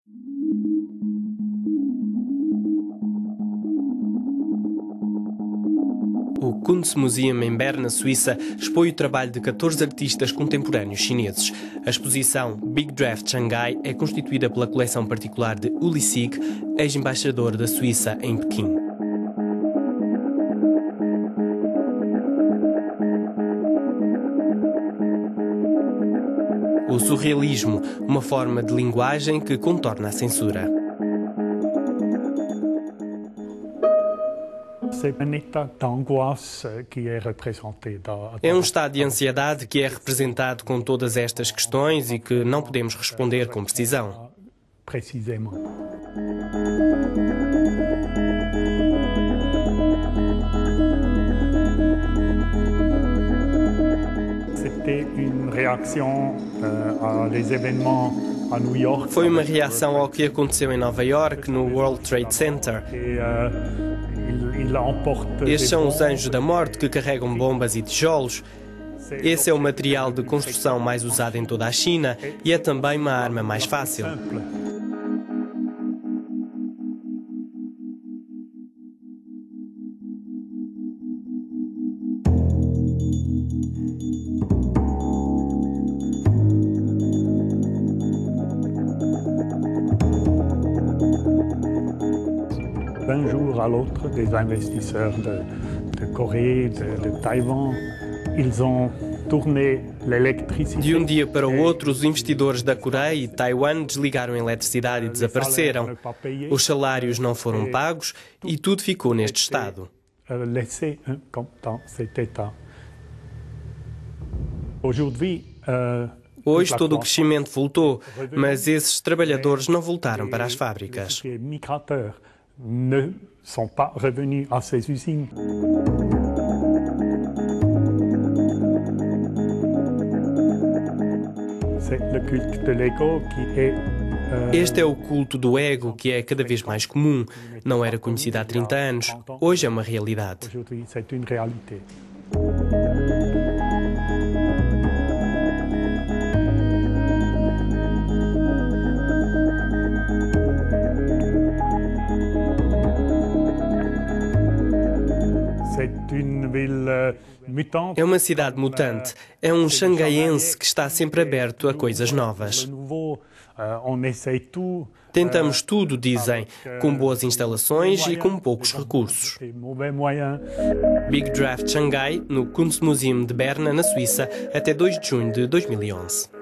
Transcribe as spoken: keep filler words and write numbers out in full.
O Kunstmuseum em Berna, Suíça, expõe o trabalho de catorze artistas contemporâneos chineses. A exposição Big Draft Shanghai é constituída pela coleção particular de Uli Sig, ex-embaixador da Suíça em Pequim. O surrealismo, uma forma de linguagem que contorna a censura. É um estado de ansiedade que é representado com todas estas questões e que não podemos responder com precisão. Foi uma reação ao que aconteceu em Nova York, no World Trade Center. Estes são os anjos da morte que carregam bombas e tijolos. Esse é o material de construção mais usado em toda a China e é também uma arma mais fácil. D'un jour à l'autre, des investisseurs de, de Corée, de, de Taïwan, ils ont tourné l'électricité. De um dia para o outro, os investidores da Coreia e Taiwan desligaram a eletricidade e desapareceram. Os salários não foram pagos e tudo ficou neste estado. Laissé comme dans cet état. Aujourd'hui, Hoje todo o crescimento voltou, mas esses trabalhadores não voltaram para as fábricas. Ne sont pas revenus à ces usines. C'est le culte de l'ego qui est Este é o culto do ego que é cada vez mais comum. Não era conhecido há trinta anos. Hoje é uma realidade. Aujourd'hui, c'est une réalité. É uma cidade mutante. É um xangaiense que está sempre aberto a coisas novas. Tentamos tudo, dizem, com boas instalações e com poucos recursos. Big Draft Shanghai, no Kunstmuseum de Berna, na Suíça, até dois de junho de dois mil e onze.